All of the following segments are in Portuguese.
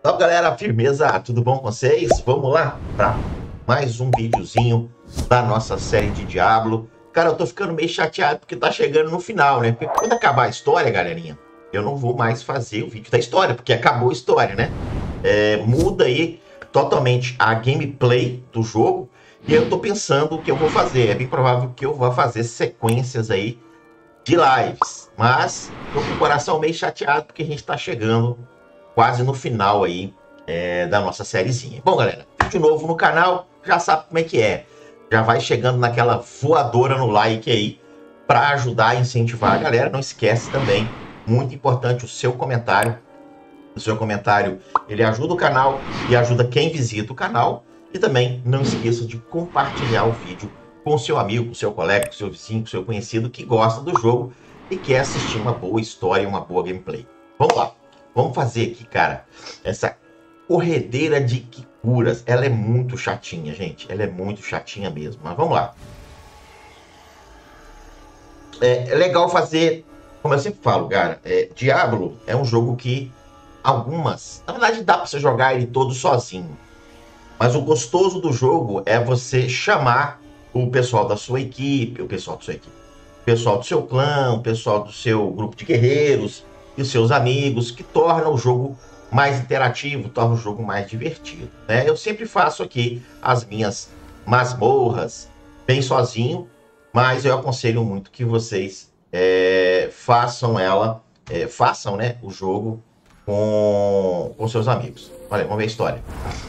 Então, galera, firmeza, tudo bom com vocês? Vamos lá para mais um videozinho da nossa série de Diablo. Cara, eu tô ficando meio chateado porque tá chegando no final, né? Porque quando acabar a história, galerinha, eu não vou mais fazer o vídeo da história, porque acabou a história, né? Muda aí totalmente a gameplay do jogo. E eu tô pensando o que eu vou fazer. É bem provável que eu vá fazer sequências aí de lives. Mas tô com o coração meio chateado porque a gente tá chegando quase no final aí da nossa sériezinha. Bom, galera, vídeo novo no canal, já sabe como é que é. Já vai chegando naquela voadora no like aí para ajudar a incentivar a galera. Não esquece também, muito importante, o seu comentário. O seu comentário, ele ajuda o canal e ajuda quem visita o canal. E também não esqueça de compartilhar o vídeo com o seu amigo, com o seu colega, com o seu vizinho, com o seu conhecido que gosta do jogo e quer assistir uma boa história, uma boa gameplay. Vamos lá. Vamos fazer aqui, cara, essa corredeira de Kikuras. Ela é muito chatinha, gente. Ela é muito chatinha mesmo. Mas vamos lá. É legal fazer, como eu sempre falo, cara, Diablo é um jogo que na verdade dá pra você jogar ele todo sozinho. Mas o gostoso do jogo é você chamar o pessoal da sua equipe, o pessoal do seu clã, o pessoal do seu grupo de guerreiros e os seus amigos, que torna o jogo mais interativo, torna o jogo mais divertido, né? Eu sempre faço aqui as minhas masmorras bem sozinho, mas eu aconselho muito que vocês façam, né, o jogo com seus amigos. Olha, vamos ver a história.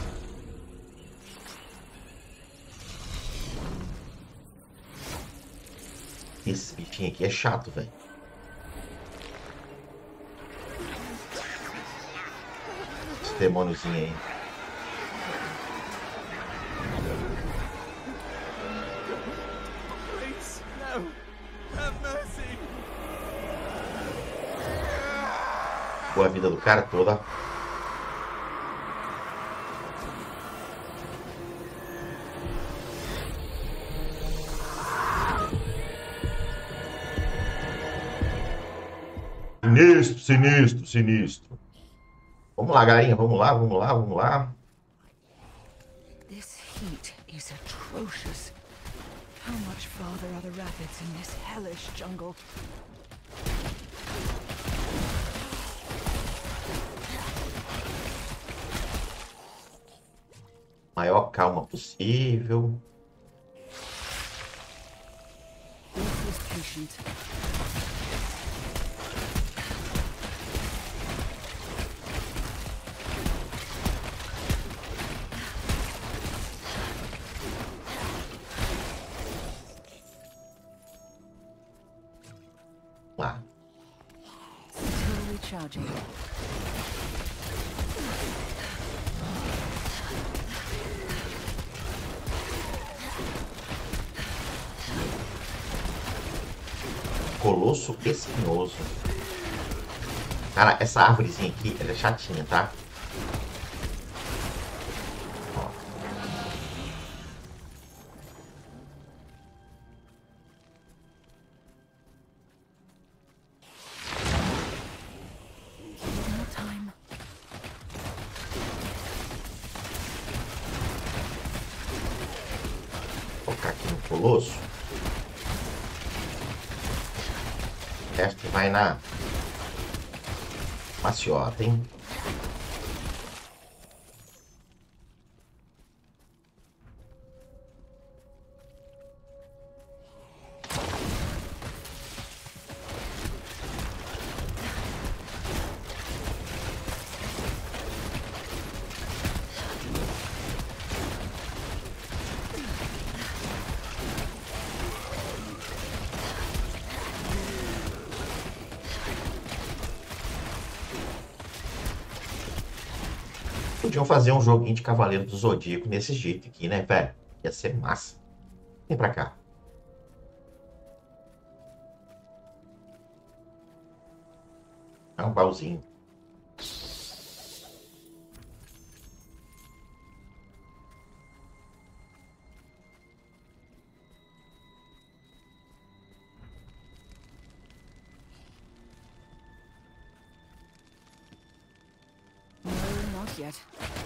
Esse bichinho aqui é chato, velho. Esse demôniozinho aí. Please, no. Have mercy. Pô, a vida do cara toda. Sinistro, sinistro, sinistro. Vamos lá, galerinha. Vamos lá, vamos lá, vamos lá. This heat is atrocious. How much farther are the rapids in this hellish jungle? Maior calma possível. Ruthless patient. Lá. Still recharging. Colosso espinhoso. Cara, essa árvorezinha aqui, ela é chatinha, tá? Ó. No time. Vou colocar aqui no colosso. O resto vai na maciota, hein? Podiam fazer um joguinho de Cavaleiro do Zodíaco nesse jeito aqui, né, velho? Ia ser massa. Vem pra cá. É um baúzinho. just yet.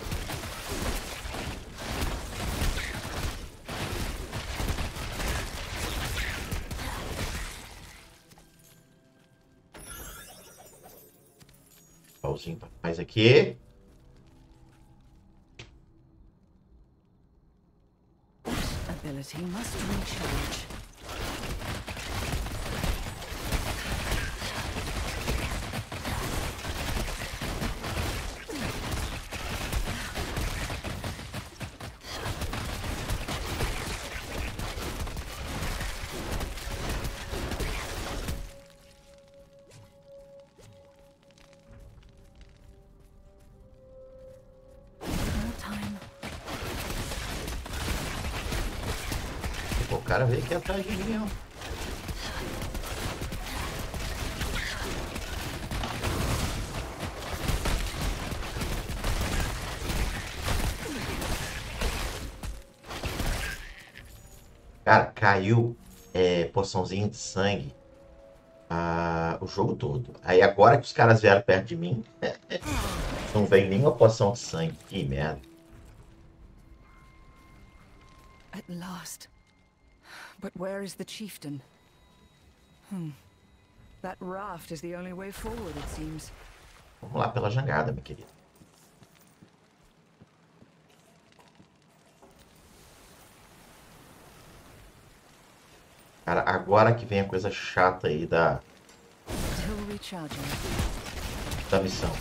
Pauzinho pra mais aqui. Ability must recharge. O cara veio aqui atrás de mim, ó. Cara, caiu poçãozinha de sangue o jogo todo. Aí agora que os caras vieram perto de mim, não vem nenhuma poção de sangue. Que merda. At last. But where is the chieftain? That raft is the only way forward, it seems. Vamos lá pela jangada, meu querido. Cara, agora que vem a coisa chata aí da missão.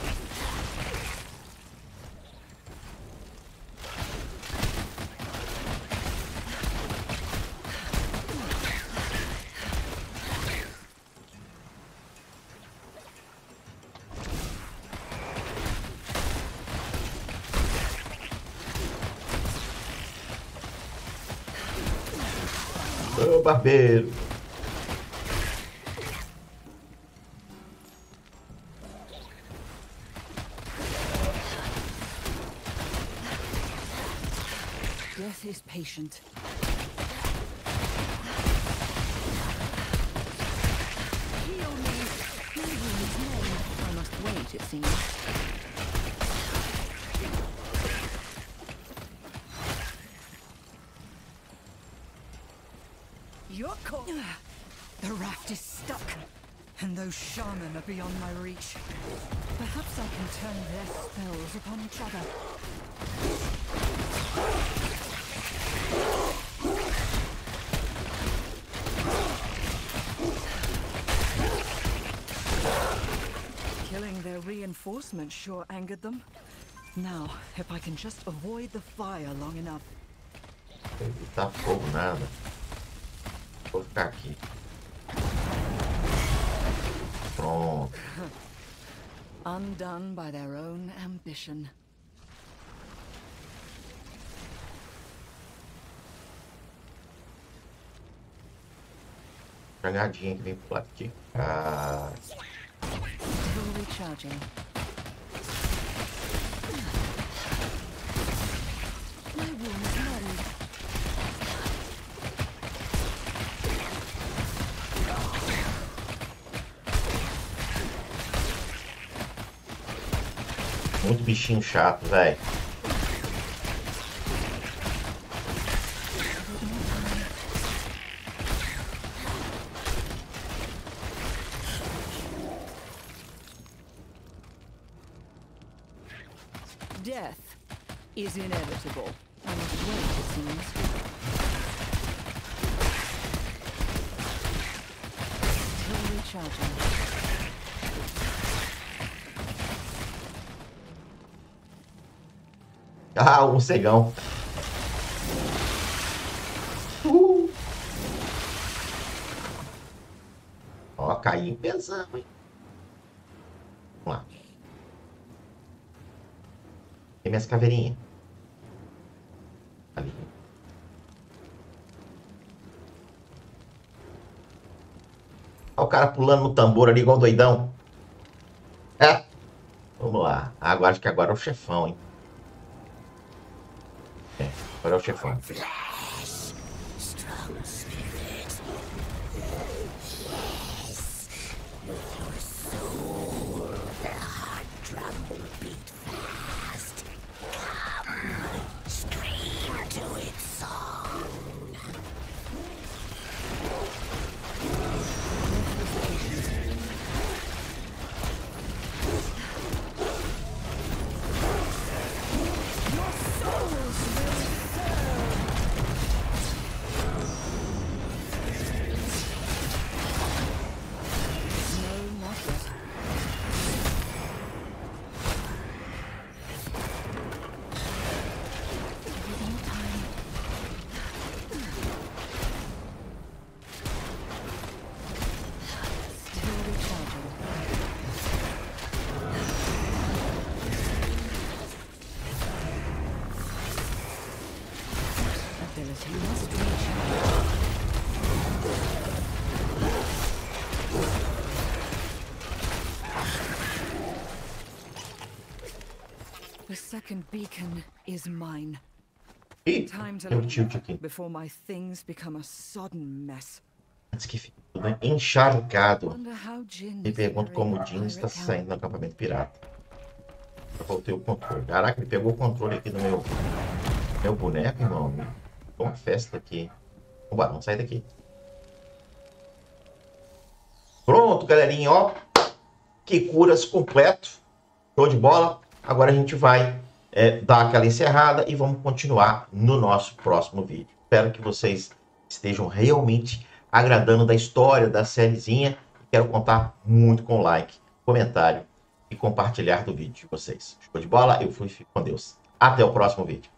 Ô, barbeiro. Death is patient. Heal me. My wound is made. I must wait, it seems. You're caught. The raft is stuck, and those shaman are beyond my reach. Perhaps I can turn their spells upon each other. Killing their reinforcements sure angered them. Now, if I can just avoid the fire long enough. Evitar fogo, nada. Vou ficar aqui. Pronto. Undone by their own ambition. Jangadinha que vem pro lado aqui. Still recharging. My wound is muddied. Muito bichinho chato, velho. Death is inevitable. I must wait, it seems. Still recharging. Ah, um cegão. Ó, caiu pesando, hein? Vamos lá. Tem minhas caveirinhas. Ali. Olha o cara pulando no tambor ali igual doidão. Vamos lá. Agora acho que agora é o chefão, hein? Agora é o chefão. The second beacon is mine. Ih, Time to tem um leave tilt aqui. before my things become a sodden mess. Antes que fique tudo encharcado. Wonder how Jin Me is pergunto como o faring Jin at está pirate camp. saindo do acampamento pirata. Eu voltei o controle. Caraca, ele pegou o controle aqui do meu boneco, irmão. Foi uma festa aqui. Oba, vamos sair daqui. Pronto, galerinha, ó. Que curas completo. Show de bola. Agora a gente vai dar aquela encerrada e vamos continuar no nosso próximo vídeo. Espero que vocês estejam realmente agradando da história da sériezinha. Quero contar muito com like, comentário e compartilhar do vídeo de vocês. Show de bola? Eu fui, fico com Deus. Até o próximo vídeo.